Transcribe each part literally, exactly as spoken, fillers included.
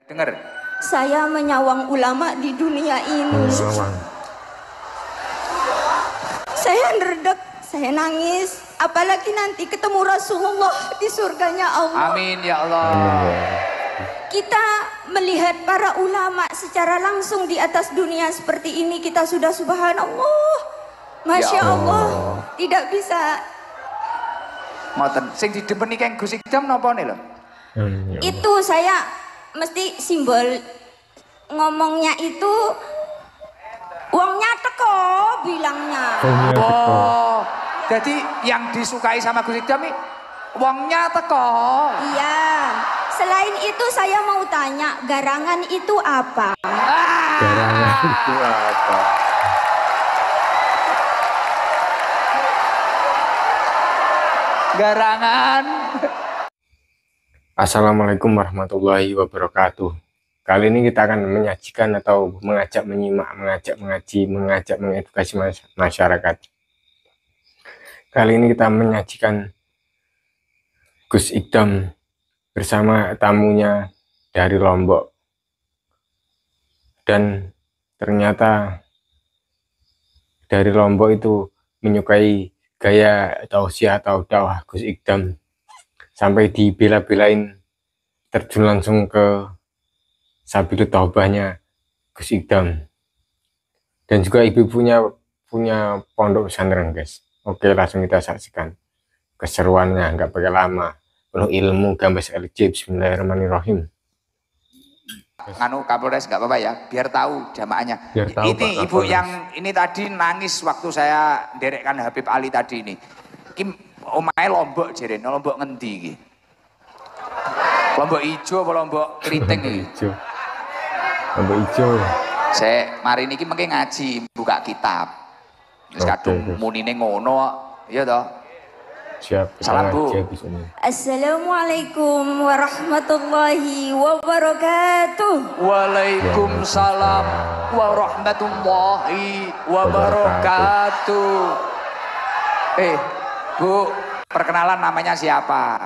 Dengar. Saya menyawang ulama di dunia ini. Menyawang. Saya nerdek, saya nangis. Apalagi nanti ketemu Rasulullah di surganya Allah. Amin ya Allah. Kita melihat para ulama secara langsung di atas dunia seperti ini, kita sudah subhanallah. Masya Ya Allah. Allah. Tidak bisa. Ngoten. Sing didepeni keng Gus Ikdam napa nih lho? Itu saya mesti simbol ngomongnya itu uangnya teko bilangnya. Oh, jadi yang disukai sama Gus Ikdam nih uangnya teko. Iya. Selain itu saya mau tanya, garangan itu apa? Ah. Garangan itu apa? Garangan. Assalamualaikum warahmatullahi wabarakatuh. Kali ini kita akan menyajikan atau mengajak menyimak, mengajak mengaji, mengajak mengedukasi masyarakat. Kali ini kita menyajikan Gus Ikdam bersama tamunya dari Lombok. Dan ternyata dari Lombok itu menyukai gaya tausiah atau dakwah Gus Ikdam. Sampai dibela-belain terjun langsung ke Sabilut Taubahnya Gus Ikdam. Dan juga ibu punya punya pondok pesantren, guys. Oke, langsung kita saksikan keseruannya, nggak pakai lama, penuh ilmu, gambas L J. Bismillahirrahmanirrahim. Nganu Kapolres nggak apa-apa ya, biar tahu jamaahnya. Biar tahu, ini Pak ibu Kapolres. yang ini tadi nangis waktu saya derekkan Habib Ali tadi ini. Kim omahe Lombok jeren, Lombok ngendi iki? Lombok ijo apa Lombok keriting iki? Hijau. Lombok hijau. Saya mari niki mengke ngaji, buka kitab. Wis Oke, kadung Gus. munine ngono kok. Iya toh? Siap. Salam, Bu. Siap, di sini. Assalamualaikum warahmatullahi wabarakatuh. Waalaikumsalam warahmatullahi wabarakatuh. Eh, Bu, perkenalan namanya siapa?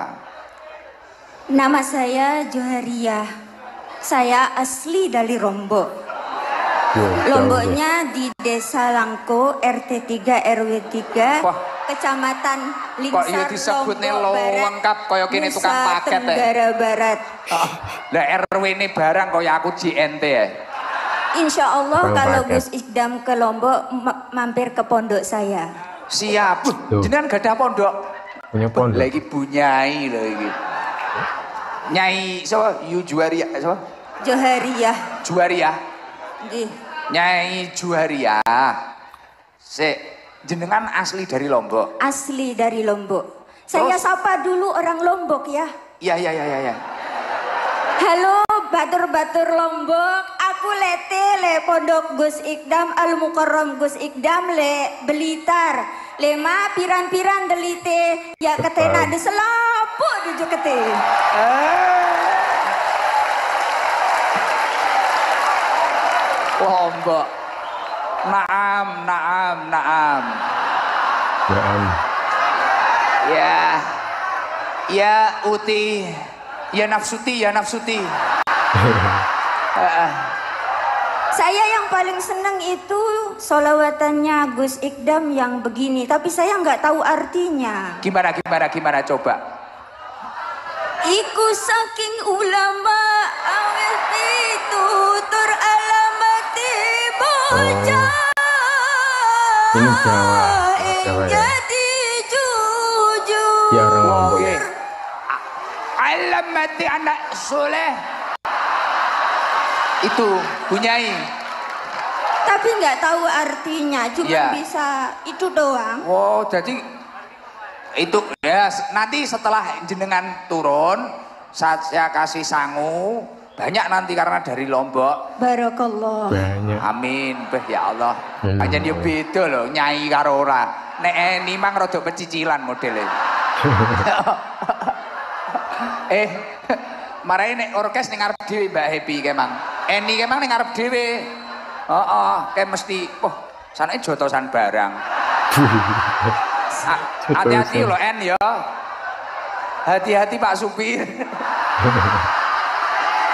Nama saya Johariyah. Saya asli dari Lombok. Yo, Lomboknya di Desa Langko, R T tiga R W tiga, Wah. Kecamatan Kok iya Lingsar, disebutnya Lombok Barat, lengkap kaya kene tukang Nusa paket ya? Tenggara Barat. Lah R W ini barang kaya aku J N T ya. Insya Allah Tukang kalau paket. Gus Ikdam ke Lombok ma- mampir ke pondok saya. Siap. Tuh. Jenengan gak ada pondok. punya pondok. Lagi bunyai lho iki. Nyai sapa? Yu Juwaria sapa? Johariyah. Juwaria. Nggih. Nyai Juwaria. Sik, jenengan asli dari Lombok. Asli dari Lombok. Saya Terus? sapa dulu orang Lombok ya. Iya iya iya iya. Ya. Halo batur-batur Lombok, aku Lete le Pondok Gus Ikdam Al Mukarram Gus Ikdam le Blitar. Lema piran-piran delite ya ketena de selapu duju kete. Lombok. Naam, naam, naam. Ya, am. Ya. Ya Uti. Ya nafsuti, ya nafsuti. Heeh. Saya yang paling seneng itu solawatannya Gus Ikdam yang begini, tapi saya nggak tahu artinya. Gimana gimana gimana coba. Iku saking ulama awet pitutur alamati bocah. Ini Jawa. Jawa ya. Jadi jujur. Ya, orang Lombok. Oke. Alamati anak soleh. Itu bunyai. Tapi nggak tahu artinya, cuma Ya. bisa itu doang. Oh, jadi itu ya nanti setelah jenengan turun saat saya kasih sangu banyak nanti karena dari Lombok. Barakallah. Banyak. Amin, beh ya Allah. Hmm. Hanya dia beda loh, nyai karo ora. Nek eni mang rada pecicilan modelnya. eh, marahin nek orkes ning ngarep dhewe Mbak Happy kemang. Eni kemang ning ngarep dhewe. Heeh, kayak mesti, oh, sanake jotosan barang. Ah, hati-hati loh En ya. Hati-hati Pak Supir.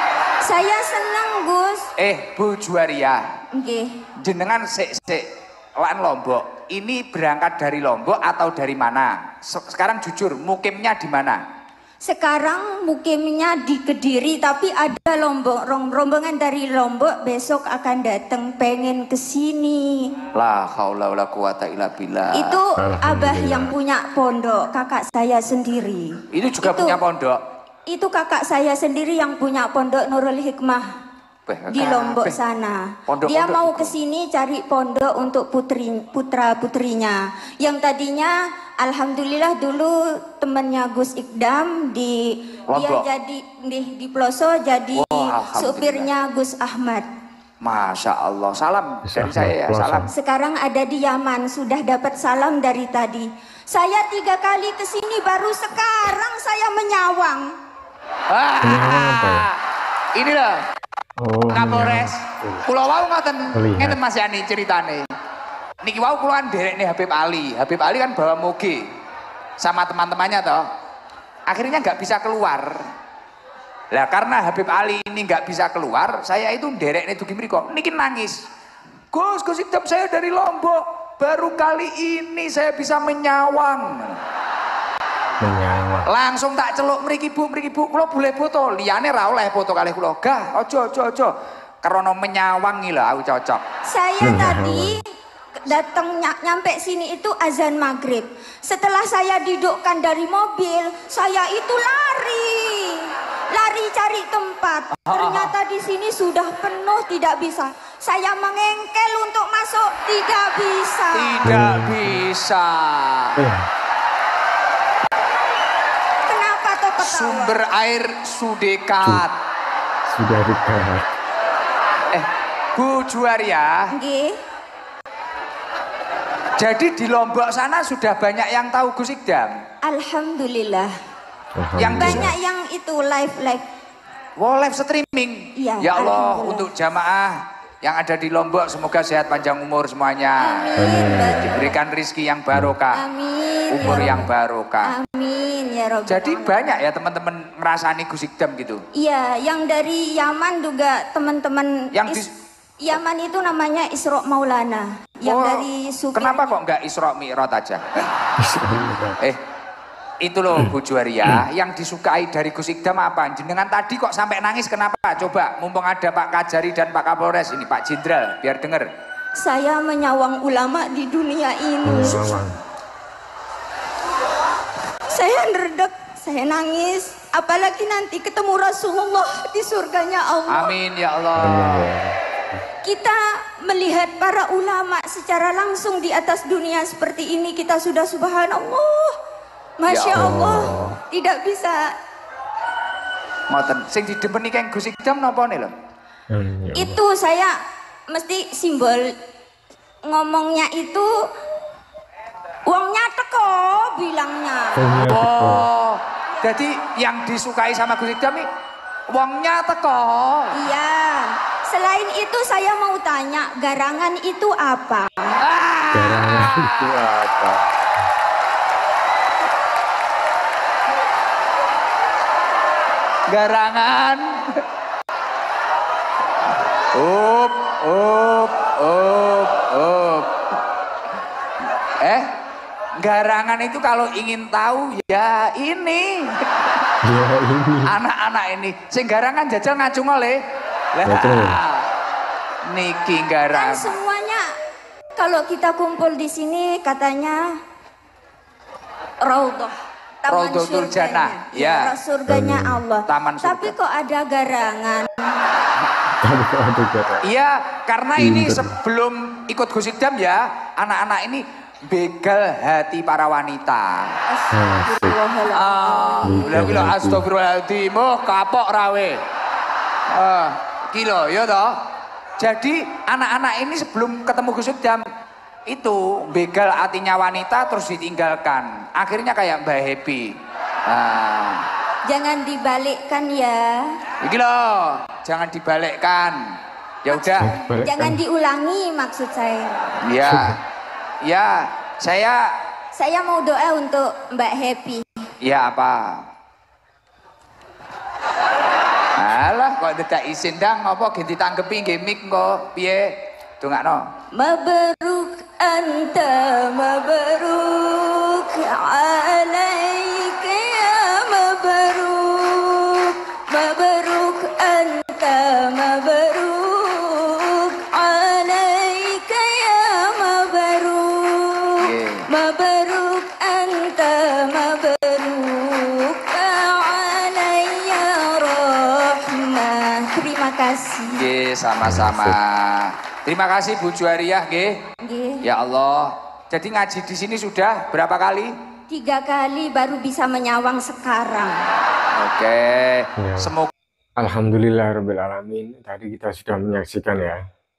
Saya seneng Gus. Eh, Bu Juwaria. Nggih. Jenengan sik-sik lan Lombok. Ini berangkat dari Lombok atau dari mana? Sekarang jujur, mukimnya di mana? Sekarang mukimnya di Kediri, tapi ada Lombok, rombongan dari Lombok besok akan datang pengen ke sini. La haula wala quwata illa billah. Itu abah yang punya pondok, kakak saya sendiri. Itu juga Itu- punya pondok. Itu kakak saya sendiri yang punya pondok Nurul Hikmah Beh, di Lombok kabeh. sana. Pondok-pondok Dia mau gitu. ke sini cari pondok untuk putri putra putrinya. Yang tadinya alhamdulillah dulu temannya Gus Ikdam di dia Lombok. jadi di, di Ploso jadi Oh, alhamdulillah. supirnya Gus Ahmad. Masya Allah, salam dari saya ya, Pelosok. salam. Sekarang ada di Yaman, sudah dapat salam dari tadi. Saya tiga kali ke sini baru sekarang saya menyawang. Ah, Menyawang apa ya? ini loh, Oh, Kapolres. Pulau wau ngoten, Melihat. ngeten Mas Yani ceritane. Niki wau kula nderek nih Habib Ali. Habib Ali kan bawa moge sama teman-temannya toh. Akhirnya nggak bisa keluar. Lah karena Habib Ali ini nggak bisa keluar, saya itu nderek nih dugi mriko. Niki nangis. Gus, Gus Ikdam saya dari Lombok. Baru kali ini saya bisa menyawang. menyawang. Langsung tak celuk mriki Bu, mriki Bu, kula boleh foto. Liyane ra oleh foto kalih kula. Gah, aja aja aja. Karena menyawang iki lho aku cocok. Saya Menyawang. tadi datang ny- nyampe sini itu azan maghrib. Setelah saya dudukkan dari mobil, saya itu lari, lari cari tempat. Ternyata di sini sudah penuh, tidak bisa. Saya mengengkel untuk masuk, tidak bisa. Tidak bisa. Eh, Kenapa toh ketawa? Sumber air sudekat. sudah dekat. Eh, Bu Juwaria, Nggih. jadi di Lombok sana sudah banyak yang tahu Gus Ikdam. Alhamdulillah. Yang Alhamdulillah. Banyak yang itu live live. Wow, live streaming. Iya, Ya Allah, alhamdulillah. untuk jamaah yang ada di Lombok semoga sehat panjang umur semuanya. Amin. Diberikan rizki yang barokah. Amin. Umur ya yang Rabb. barokah. Amin ya Rabb. Jadi banyak ya teman-teman merasani Gus Ikdam gitu. Iya, yang dari Yaman juga teman-teman. Yang di- Is- Yaman itu namanya Isra Maulana. Yang Oh, dari supir. kenapa kok nggak Isra Mi'raj aja? eh, itu loh Bu Juwaria, yang disukai dari Gus Ikdam apa? Jenengan tadi kok sampai nangis kenapa? Coba, mumpung ada Pak Kajari dan Pak Kapolres ini, Pak Jenderal, biar denger. Saya menyawang ulama di dunia ini. Menyawang. Saya nerdek, saya nangis. Apalagi nanti ketemu Rasulullah di surganya Allah. Amin ya Allah. Kita melihat para ulama secara langsung di atas dunia seperti ini, kita sudah subhanallah. Masya Ya Allah. Tidak bisa. Ngoten, sing didemeni keng Gus Ikdam napa nih lho? Hmm, ya Itu saya mesti simbol ngomongnya itu uangnya teko bilangnya. Allah. Oh, Oh, jadi yang disukai sama Gus Ikdam nih wongnya teko. Iya. Selain itu saya mau tanya, garangan itu apa? Garangan itu apa? Garangan. Up, up, up, up. Eh, garangan itu kalau ingin tahu ya ini. Ya ini. Anak-anak ini. Sing garangan jajal ngacung oleh. Lah, Betul. niki Kan garangan. semuanya kalau kita kumpul di sini katanya raudhah, taman Raudhatul Jannah, surganya. ya. Ya, surganya Allah. Taman surga. Tapi kok ada garangan? Tapi kok ada garangan? Iya, karena ini Pinter. sebelum ikut Gus Ikdam ya, anak-anak ini begal hati para wanita. Astagfirullahaladzim. Ah, Begal bila hati. astagfirullahaladzim, oh kapok rawe. Ah, kilo ya toh. Jadi anak-anak ini sebelum ketemu Gus Ikdam itu begal hatinya wanita terus ditinggalkan. Akhirnya kayak Mbak Happy. Ah, Jangan dibalikkan ya. iki loh, jangan dibalikkan. Ya udah. Balikkan. Jangan diulangi maksud saya. Ya, ya, saya, Saya mau doa untuk Mbak Happy. ya apa? Alah kok tidak izin dang apa ganti tanggepi nggih mik engko piye dongakno. Mabruk anta mabruk alaika ya mabruk mabruk anta mabruk alaika ya mabruk mabruk anta mabruk alayya rahmah. Terima kasih. Nggih, sama-sama. Terima kasih Bu Juariah nggih. Nggih. Ya Allah. Jadi ngaji di sini sudah berapa kali? Tiga kali baru bisa menyawang sekarang. Oke. Ya. Semoga Alhamdulillahirrahmanirrahim. Tadi kita sudah menyaksikan ya.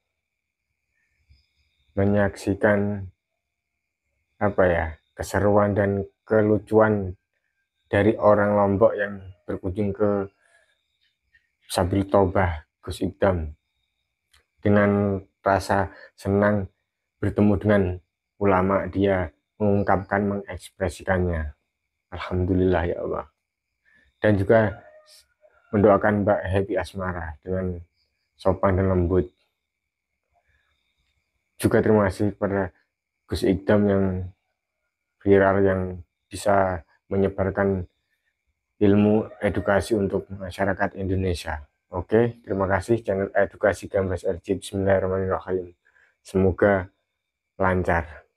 Menyaksikan apa ya, keseruan dan kelucuan dari orang Lombok yang berkunjung ke Sabil Tobah Gus Ikdam. Dengan rasa senang bertemu dengan ulama, dia mengungkapkan, mengekspresikannya. Alhamdulillah ya Allah. Dan juga mendoakan Mbak Happy Asmara dengan sopan dan lembut. Juga terima kasih kepada Gus Ikdam yang viral, yang bisa menyebarkan ilmu edukasi untuk masyarakat Indonesia. Oke, terima kasih channel Edukasi Gambas R J. Bismillahirrahmanirrahim. Semoga lancar.